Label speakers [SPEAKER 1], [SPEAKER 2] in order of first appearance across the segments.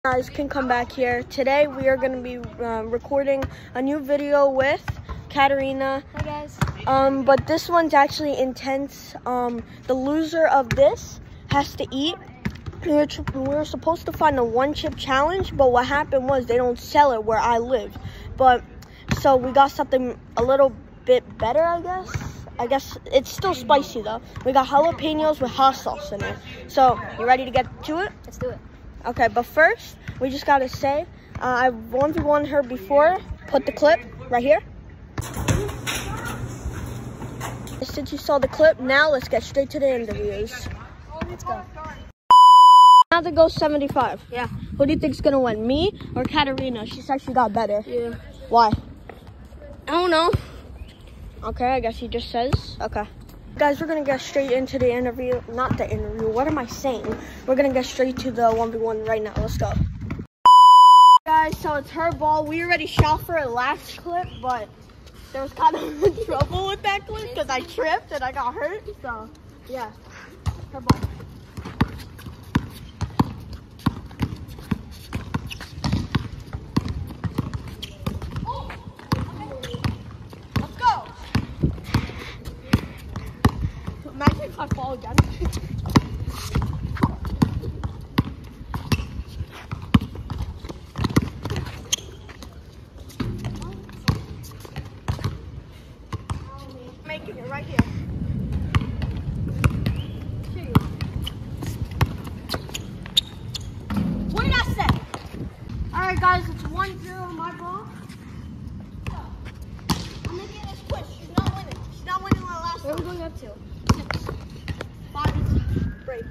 [SPEAKER 1] Guys can come back here. Today we are going to be recording a new video with Katerina.
[SPEAKER 2] Hi guys.
[SPEAKER 1] But this one's actually intense. The loser of this has to eat. We were supposed to find a one chip challenge, but what happened was they don't sell it where I live. But so we got something a little bit better, I guess it's still spicy though. We got jalapeños with hot sauce in it. So you ready to get to it?
[SPEAKER 2] Let's do it.
[SPEAKER 1] Okay, but first, we just gotta say, I've 1v1'd her before. Put the clip right here. Since you saw the clip, now let's get straight to the interviews.
[SPEAKER 2] Let's go.
[SPEAKER 1] Now to go 75.
[SPEAKER 2] Yeah.
[SPEAKER 1] Who do you think's gonna win, me or Katerina? She said she got better.
[SPEAKER 2] Yeah.
[SPEAKER 1] Why?
[SPEAKER 2] I don't know.
[SPEAKER 1] Okay, I guess he just says. Okay. Guys, we're gonna get straight into the interview. Not the interview, what am I saying? We're gonna get straight to the 1v1 right now. Let's go. Guys, so it's her ball. We already shot for a last clip, but there was kind of trouble with that clip because I tripped and I got hurt. So, yeah, her ball. Imagine if I fall again. Making it right here. What did I say? Alright guys, it's 1-0 my ball. I'm making this push. She's not winning. She's not winning the last
[SPEAKER 2] Where are we
[SPEAKER 1] one.
[SPEAKER 2] going up to?
[SPEAKER 1] 5 break.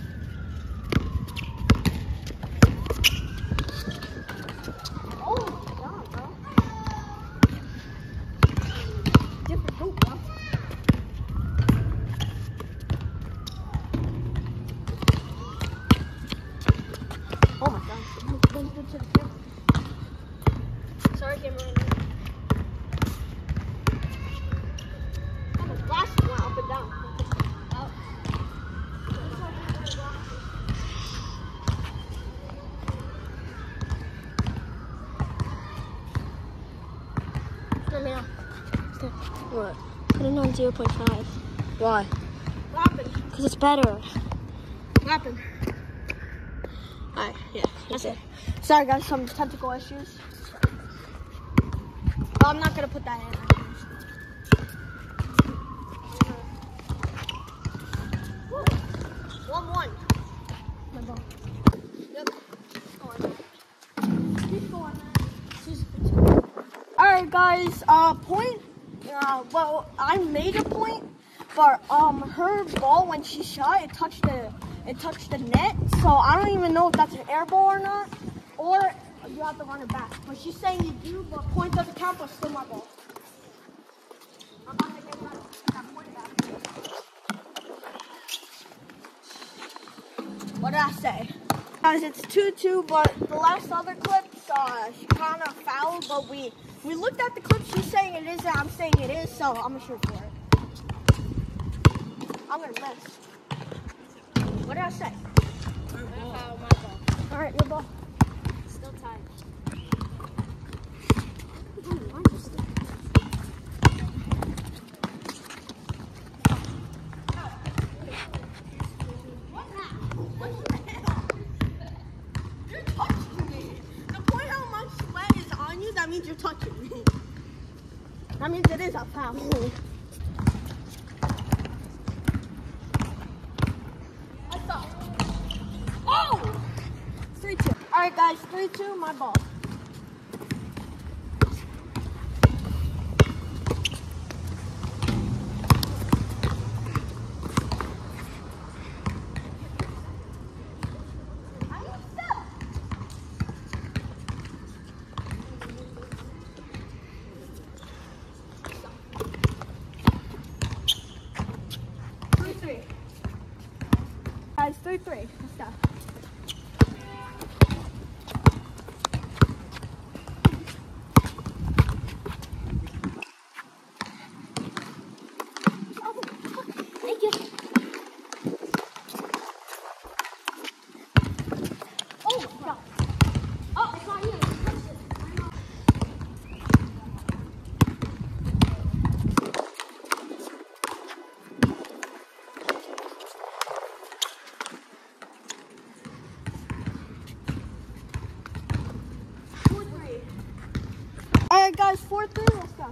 [SPEAKER 1] Oh my god, bro. Different hoop, bro. Oh my god. Sorry, camera. Oh, my glasses went up and down.
[SPEAKER 2] What? Put it on 0.5.
[SPEAKER 1] Why? What happened?
[SPEAKER 2] Because it's better.
[SPEAKER 1] What happened? Alright, yeah, that's it. Sorry guys, some technical issues. But I'm not gonna put that in. 1-1. My ball. Yep. Keep going, man. Alright guys, point. Well, I made a point, but her ball when she shot, it touched the net. So I don't even know if that's an air ball or not, or you have to run it back. But she's saying you do, but point doesn't count, but still my ball. I'm not gonna get that point back. What did I say? Guys, it's 2-2, but the last other clips, she kind of fouled, but we looked at the clip. She's saying it is, and I'm saying it is, so I'm gonna shoot for it. I'm gonna miss. What did I say? My ball. All right, your ball.
[SPEAKER 2] Still tied.
[SPEAKER 1] That means you're touching me. That means it is a foul. I thought. Oh! 3-2. Alright guys, 3-2, my ball. Guys, 3-3. Let's go. All right, guys, 4-3. Let's go.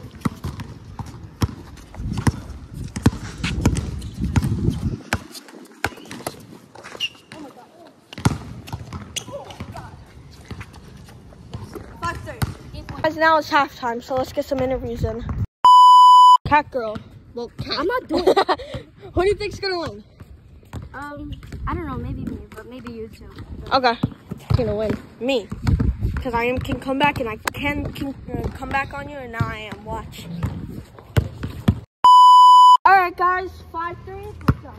[SPEAKER 1] Oh my god. Oh my god. 5-3. Guys, now it's halftime, so let's get some interviews in. Cat girl. Well, cat.
[SPEAKER 2] I'm not doing it.
[SPEAKER 1] Who do you think's gonna win?
[SPEAKER 2] I don't know, maybe me, but maybe you too.
[SPEAKER 1] Okay. Who's gonna win? Me. Because I can come back and I can come back on you, and now I am. Watch. Alright, guys. 5-3. Let's go.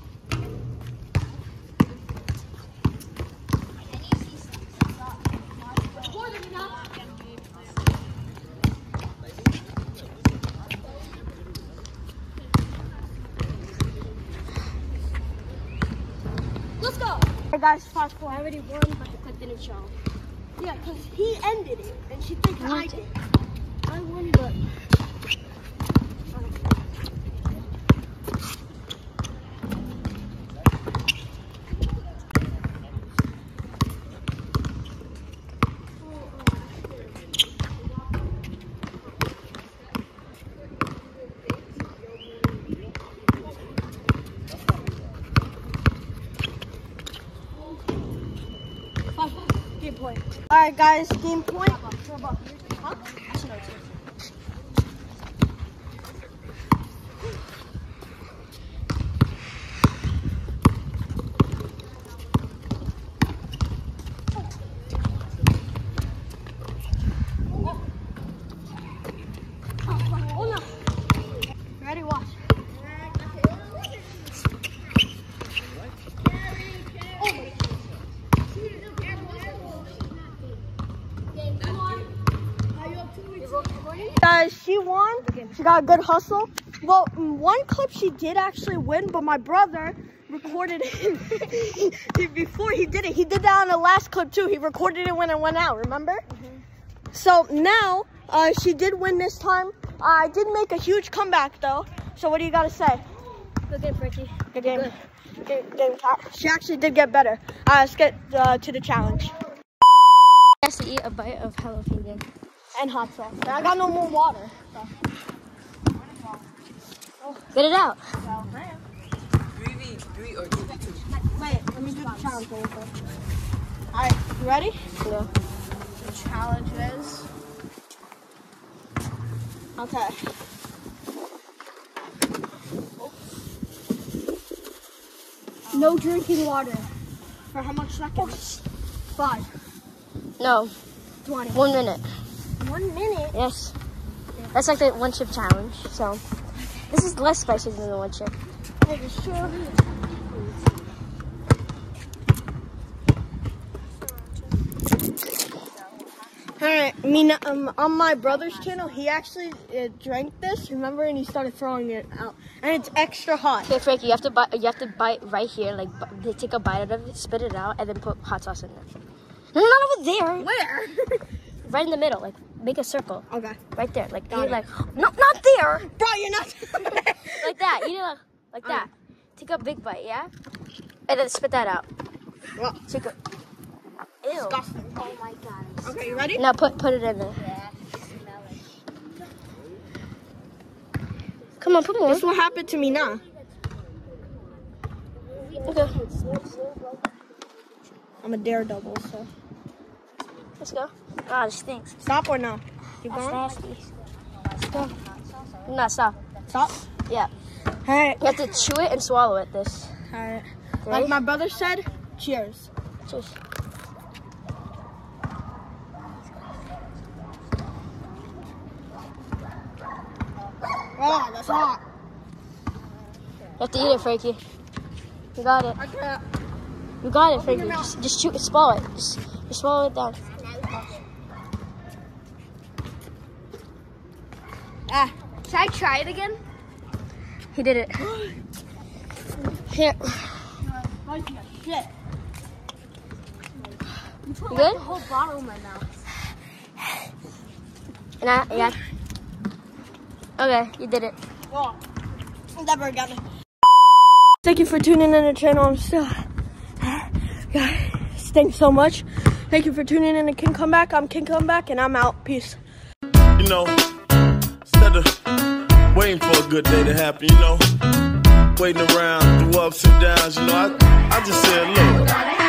[SPEAKER 1] Let's go. Alright, guys. 5-4.
[SPEAKER 2] I already won, but the clip didn't show.
[SPEAKER 1] Yeah, because he ended it, and she thinks I did.
[SPEAKER 2] I won, but...
[SPEAKER 1] Game point. Alright, guys, game point. Huh? Ready, watch. Guys, she won. She got a good hustle. Well, one clip she did actually win, but my brother recorded it before he did it. He did that on the last clip too. He recorded it when it went out, remember? So now, she did win this time. I did make a huge comeback though. So what do you got to say?
[SPEAKER 2] Good game, Frankie.
[SPEAKER 1] Good game. Good game. She actually did get better. Let's get to the challenge.
[SPEAKER 2] He has to eat a bite of jalapeno.
[SPEAKER 1] And hot sauce. I got no more water. So.
[SPEAKER 2] Get it out.
[SPEAKER 3] 3v3 or 2v2?
[SPEAKER 1] Wait, let me do the challenge really quick. Alright, you ready?
[SPEAKER 2] Yeah.
[SPEAKER 1] The challenge is... Okay. No drinking water. For how much seconds? 5.
[SPEAKER 2] No.
[SPEAKER 1] 20.
[SPEAKER 2] 1 minute.
[SPEAKER 1] 1 minute?
[SPEAKER 2] Yes. That's like the one chip challenge. So this is less spicy than the one chip.
[SPEAKER 1] Are you sure? Alright, I mean, on my brother's channel, he actually drank this, remember, and he started throwing it out, and it's extra hot.
[SPEAKER 2] Okay, Frankie, you have to bite right here, like take a bite out of it, spit it out, and then put hot sauce in there. No, not over there.
[SPEAKER 1] Where?
[SPEAKER 2] Right in the middle, like make a circle.
[SPEAKER 1] Okay.
[SPEAKER 2] Right there, like
[SPEAKER 1] Got
[SPEAKER 2] eat
[SPEAKER 1] it.
[SPEAKER 2] like no, not there.
[SPEAKER 1] Bro, you're not.
[SPEAKER 2] Like that. Eat it like that. Take a big bite, yeah, and then spit that out.
[SPEAKER 1] Well,
[SPEAKER 2] Take a. Ew.
[SPEAKER 1] disgusting.
[SPEAKER 2] Oh my god.
[SPEAKER 1] Okay, you ready?
[SPEAKER 2] Now put it in there. Yeah. Smell it. Come on, put more.
[SPEAKER 1] This is what happened to me now.
[SPEAKER 2] Okay.
[SPEAKER 1] I'm a daredevil, so.
[SPEAKER 2] Let's go. Ah, this stinks.
[SPEAKER 1] Stop or no? Keep
[SPEAKER 2] That's
[SPEAKER 1] going?
[SPEAKER 2] nasty. Let's go. No, stop.
[SPEAKER 1] Stop?
[SPEAKER 2] Yeah.
[SPEAKER 1] Alright.
[SPEAKER 2] You have to chew it and swallow it. This.
[SPEAKER 1] Alright.
[SPEAKER 2] Ready?
[SPEAKER 1] Like my brother said, cheers.
[SPEAKER 2] Cheers.
[SPEAKER 1] Oh, that's hot.
[SPEAKER 2] You have to eat it, Frankie. You got it.
[SPEAKER 1] I can't.
[SPEAKER 2] You got it,
[SPEAKER 1] Open your
[SPEAKER 2] Frankie.
[SPEAKER 1] mouth.
[SPEAKER 2] Just chew it, swallow it. Just swallow it down.
[SPEAKER 1] Ah.
[SPEAKER 2] Should I try it again? He did it. Here.
[SPEAKER 1] Shit.
[SPEAKER 2] You good?
[SPEAKER 1] The whole bottle in my mouth.
[SPEAKER 2] Yeah. Okay, you did it.
[SPEAKER 1] Well, never got it. Thank you for tuning in the channel. I'm still, guys, thanks so much. Thank you for tuning in to King Comeback. I'm King Comeback, and I'm out. Peace.
[SPEAKER 3] know, instead of waiting for a good day to happen, you know, waiting around through ups and downs, you know, I just said, look,